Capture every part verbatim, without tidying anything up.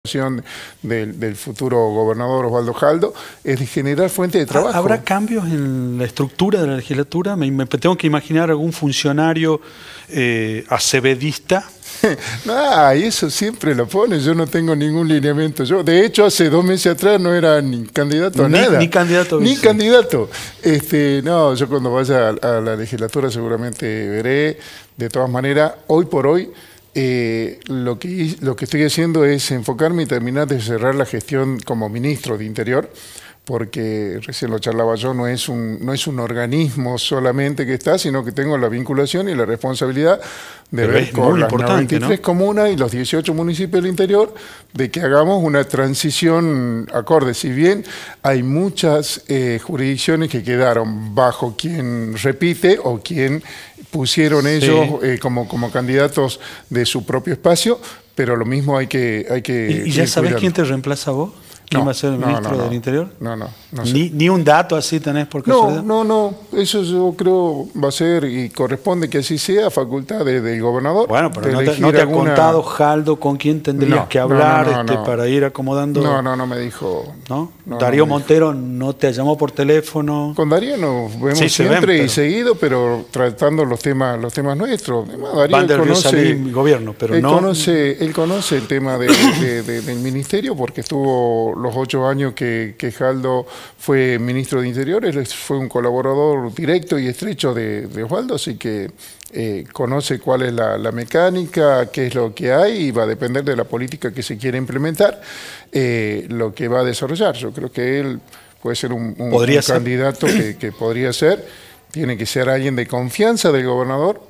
Del, del futuro gobernador Osvaldo Jaldo es de generar fuentes de trabajo. ¿Habrá cambios en la estructura de la legislatura? Me, me tengo que imaginar algún funcionario eh, acevedista. Ah, y eso siempre lo pone, yo no tengo ningún lineamiento. Yo, de hecho, hace dos meses atrás no era ni candidato a ni, nada. Ni candidato. Ni vice. candidato. Este, no, yo cuando vaya a, a la legislatura seguramente veré. De todas maneras, hoy por hoy, Eh, lo, que, lo que estoy haciendo es enfocarme y terminar de cerrar la gestión como ministro de Interior, porque recién lo charlaba yo, no es, un, no es un organismo solamente que está, sino que tengo la vinculación y la responsabilidad de Pero ver con las noventa y tres, ¿no?, comunas y los dieciocho municipios del interior, de que hagamos una transición acorde. Si bien hay muchas eh, jurisdicciones que quedaron bajo quien repite o quien pusieron ellos sí. eh, como, como candidatos de su propio espacio, pero lo mismo hay que... Hay que ¿Y, y ya sabés quién te reemplaza a vos? ¿Quién no, va a ser el no, ministro no, no, del Interior? No, no. no sé. ¿Ni, ¿Ni un dato así tenés por casualidad? No, no, no. Eso yo creo va a ser y corresponde que así sea, facultad de, del gobernador. Bueno, pero no te, no te alguna... ha contado Jaldo con quién tendrías no, que hablar no, no, no, este, no. para ir acomodando... No, no, no me dijo... ¿No? no Darío no me Montero dijo. no te llamó por teléfono. Con Darío nos vemos sí, siempre ven, pero... y seguido, pero tratando los temas los temas nuestros. Además, Darío Van del conoce, Salim, gobierno, pero él no... Conoce, él conoce el tema de, de, de, del ministerio porque estuvo los ocho años que, que Jaldo fue ministro de Interior, él fue un colaborador directo y estrecho de, de Osvaldo, así que eh, conoce cuál es la, la mecánica, qué es lo que hay y va a depender de la política que se quiere implementar, eh, lo que va a desarrollar. Yo creo que él puede ser un, un, un candidato que, que podría ser, tiene que ser alguien de confianza del gobernador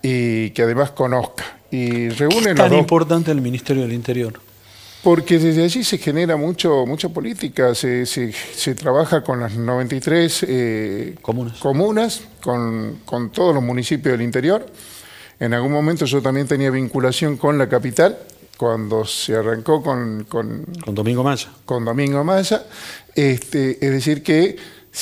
y que además conozca. Y reúne ¿Qué es tan importante el Ministerio del Interior? Porque desde allí se genera mucho, mucha política, se, se, se trabaja con las noventa y tres eh, comunas, comunas con, con todos los municipios del interior. En algún momento yo también tenía vinculación con la capital, cuando se arrancó con... Con, con Domingo Maya. Con Domingo Maya, este, es decir que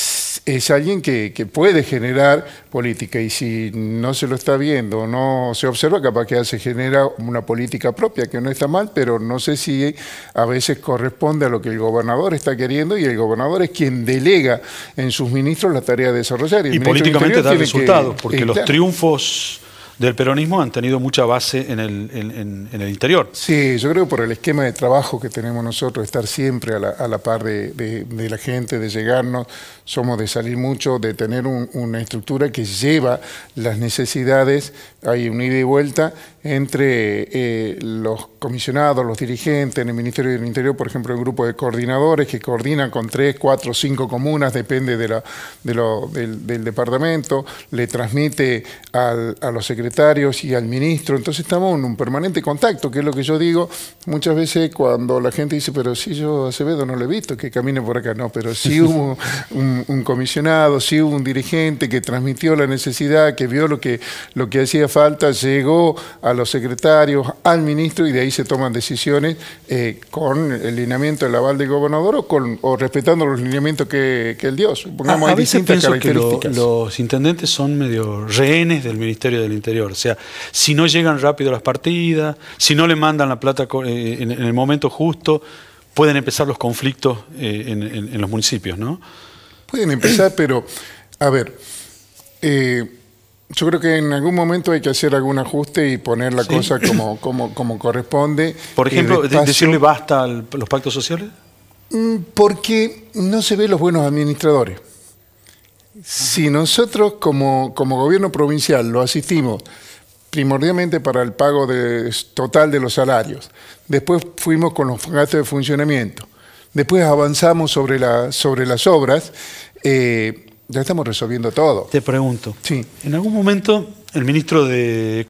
es alguien que, que puede generar política y si no se lo está viendo, no se observa, capaz que se genera una política propia, que no está mal, pero no sé si a veces corresponde a lo que el gobernador está queriendo y el gobernador es quien delega en sus ministros la tarea de desarrollar. Y, y políticamente da resultados, que, porque eh, los claro. triunfos del peronismo han tenido mucha base en el, en, en el interior. Sí, yo creo que por el esquema de trabajo que tenemos nosotros, estar siempre a la, a la par de, de, de la gente, de llegarnos, somos de salir mucho, de tener un, una estructura que lleva las necesidades, hay un ida y vuelta entre eh, los comisionados, los dirigentes, en el Ministerio del Interior, por ejemplo, el grupo de coordinadores que coordinan con tres, cuatro, cinco comunas, depende de la, de lo, del, del departamento, le transmite al, a los secretarios y al ministro, entonces estamos en un permanente contacto, que es lo que yo digo muchas veces cuando la gente dice, pero si yo a Acevedo no lo he visto, que camine por acá, no, pero sí hubo un, un comisionado, sí hubo un dirigente que transmitió la necesidad, que vio lo que, lo que hacía falta, llegó a los secretarios, al ministro y de ahí se toman decisiones eh, con el lineamiento del aval del gobernador o, con, o respetando los lineamientos que, que él dio. Supongamos, a, a hay veces distintas pienso que características. Lo, los intendentes son medio rehenes del Ministerio del Interior. O sea, si no llegan rápido las partidas, si no le mandan la plata eh, en, en el momento justo, pueden empezar los conflictos eh, en, en, en los municipios, ¿no? Pueden empezar, pero, a ver, eh, yo creo que en algún momento hay que hacer algún ajuste y poner la ¿Sí? cosa como, como, como corresponde. Por ejemplo, decirle basta a los pactos sociales. Porque no se ven los buenos administradores. Si nosotros como, como gobierno provincial lo asistimos primordialmente para el pago de, total de los salarios, después fuimos con los gastos de funcionamiento, después avanzamos sobre, la, sobre las obras, eh, ya estamos resolviendo todo. Te pregunto, sí. en algún momento el ministro de